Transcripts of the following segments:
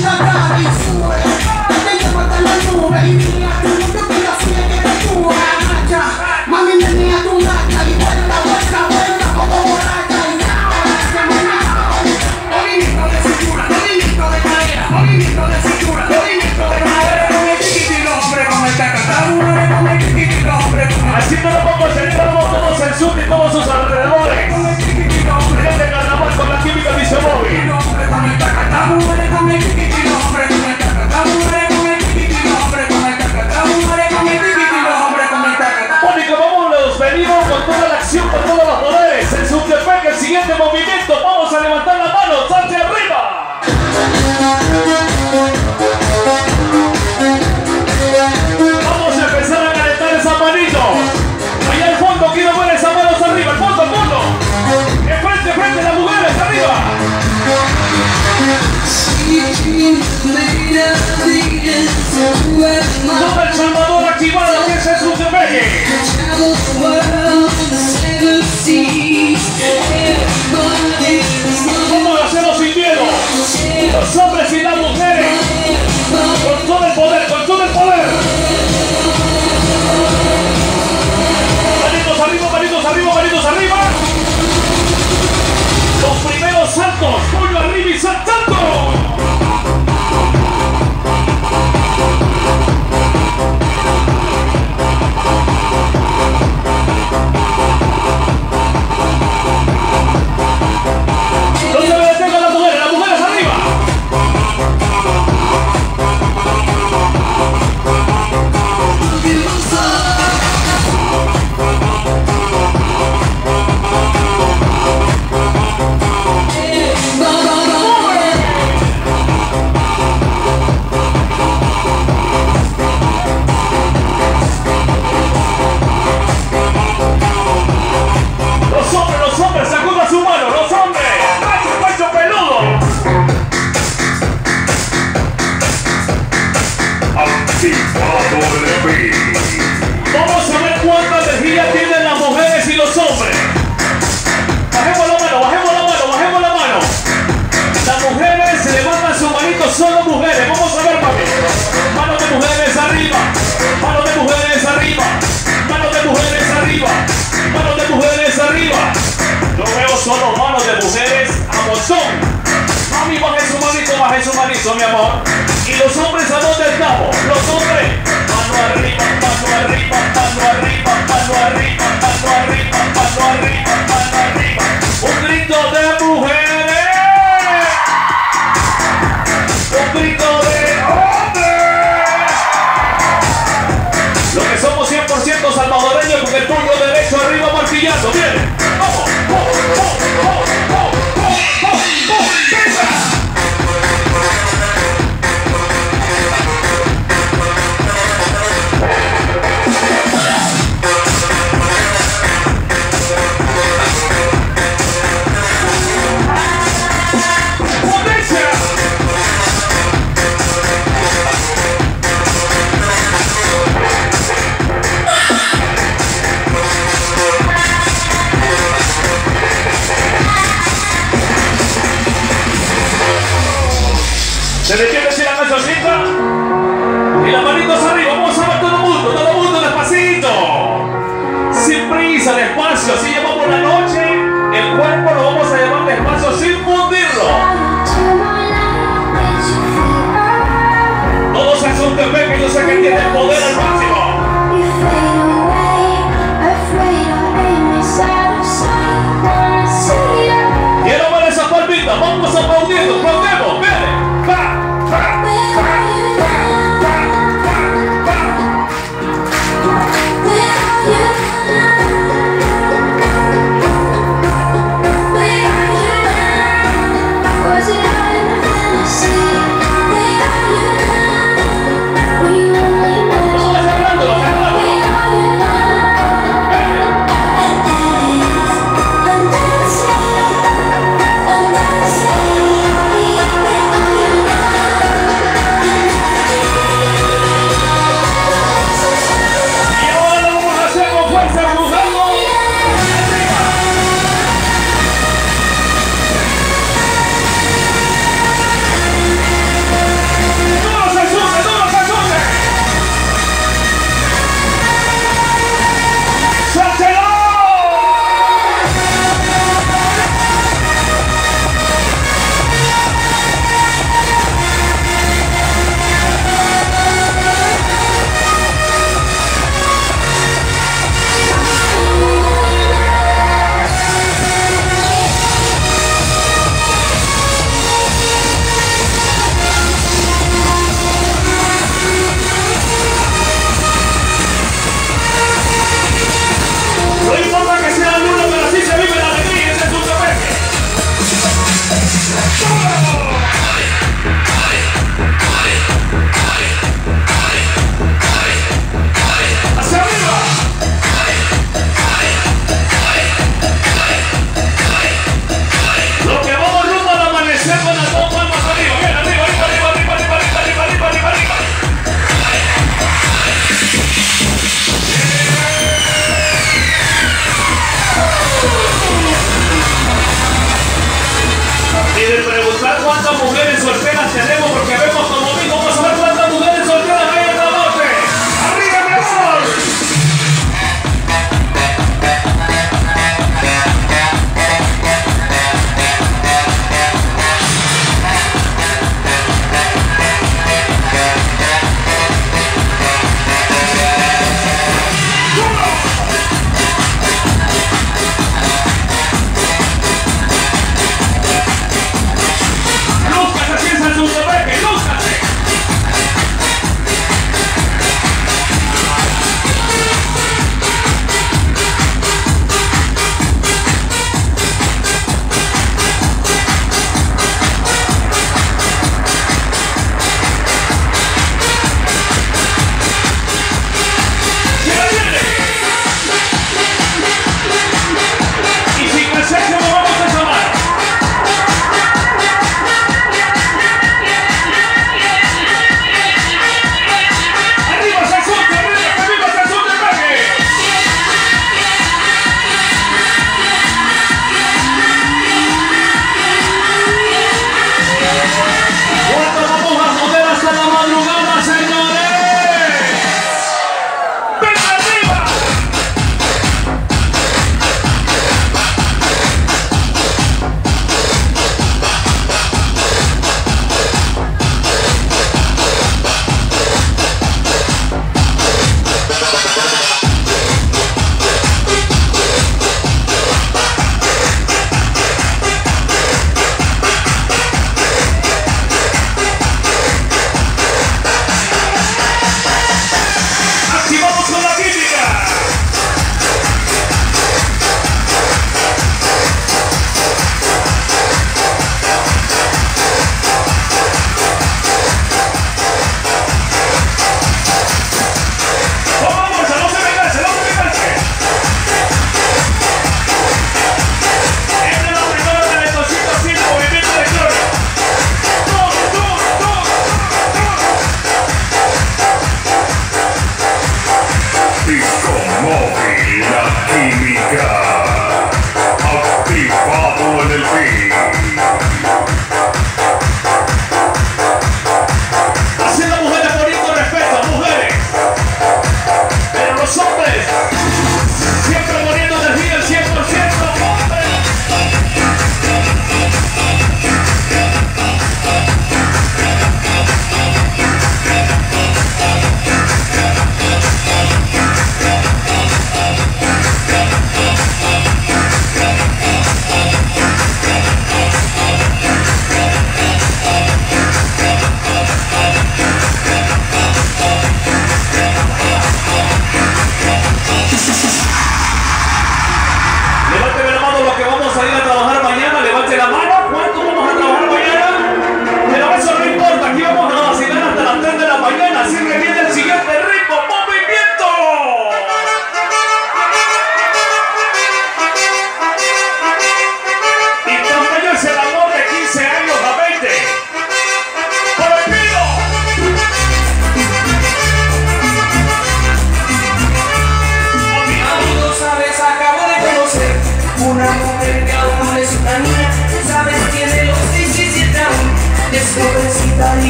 Así no lo vamos a tener todos el sur y todos sus alrededores. Este carnaval con la química Visomóvil. Mónica, vámonos, venimos con toda la acción, con todos los poderes. En Sultepec, el siguiente movimiento, vamos a levantar las manos hacia arriba. Vamos a empezar a calentar esas manitos. Allá al fondo quiero ver esas manos arriba, al fondo, al fondo. Enfrente, las mujeres, arriba. Todo El Salvador activado, que es el Sultepec. ¿Cómo lo hacemos sin miedo? Los hombres y las mujeres. Con todo el poder, con todo el poder. Manitos arriba, manitos arriba, manitos arriba. Los primeros saltos, puño arriba y saltando. No se me detengan las mujeres arriba. Los hombres, sacudan su mano, los hombres. Pacho peludo. Vamos a ver cuánta energía tienen las mujeres y los hombres. Bajemos la mano, bajemos la mano, bajemos la mano. Las mujeres se levantan sus manitos, solo mujeres. Vamos a ver, papi. Manos de mujeres arriba, manos de mujeres arriba, manos de mujeres arriba, manos de mujeres arriba. Yo veo solo manos de mujeres a montón. Mami, baje su manito, mi amor. ¿Y los hombres a dónde estamos? Los hombres, mano arriba, mano arriba, mano arriba, mano arriba, mano arriba, mano arriba, mano arriba. Un grito de mujeres. Un grito de hombres. Lo que somos 100% salvadoreños con el puño derecho arriba martillando. Bien, vamos. Se detiene si la cancioncita y las manitos arriba. Vamos a ver todo el mundo despacito, sin prisa, despacio. Así llevamos la noche, el cuerpo lo vamos a llevar despacio sin fundirlo. Todos en Sultepec, que yo sé que tiene el poder al máximo. Quiero ver esas palmitas, vamos aplaudiendo, aplaudemos, miren.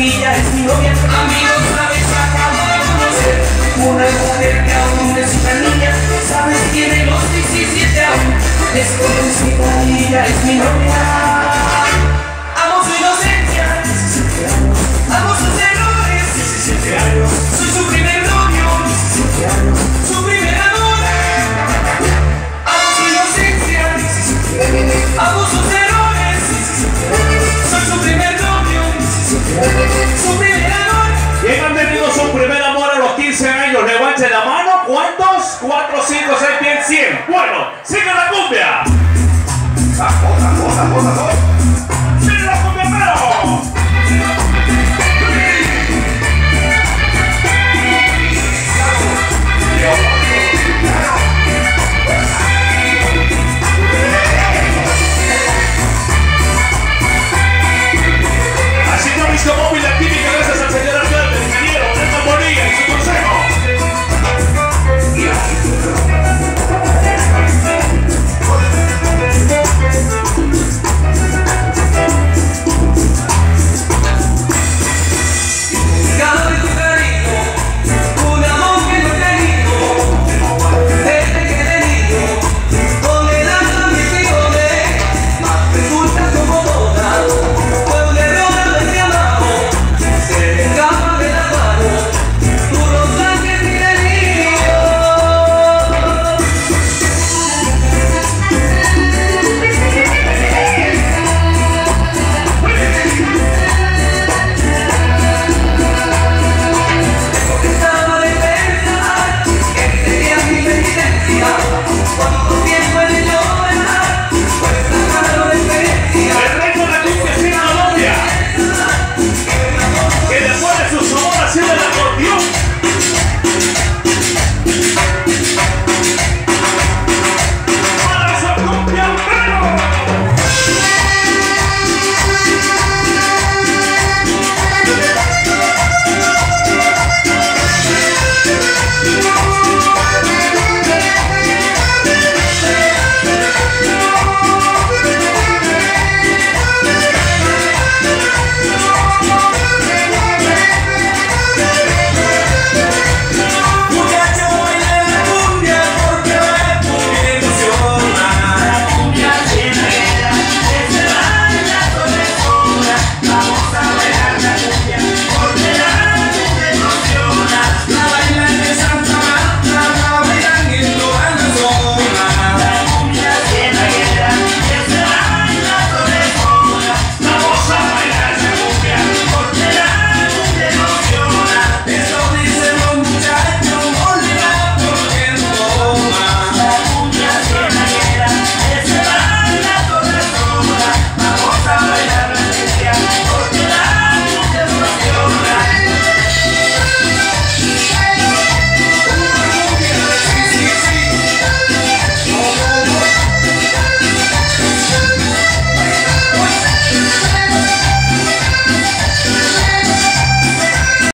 y ya es mi novia. Amigos, sabes, acabo de conocer una mujer que aún es una niña. Sabes, tiene los 17 aún. Es conocida y ya es mi novia. Amo su inocencia, amo sus errores. 17 años. Soy su primer novio, 17 años. Su primer amor. Amo su inocencia, 17 años. Amo sus errores, 17 años. Soy su primer novio, 17 años. Su primer amor. ¿Quién ha tenido su primer amor a los 15 años? Levante la mano. ¿Cuántos? 4, 5, 6, 10, 100. Bueno, sigue la cumbia. Vamos, vamos, vamos, vamos.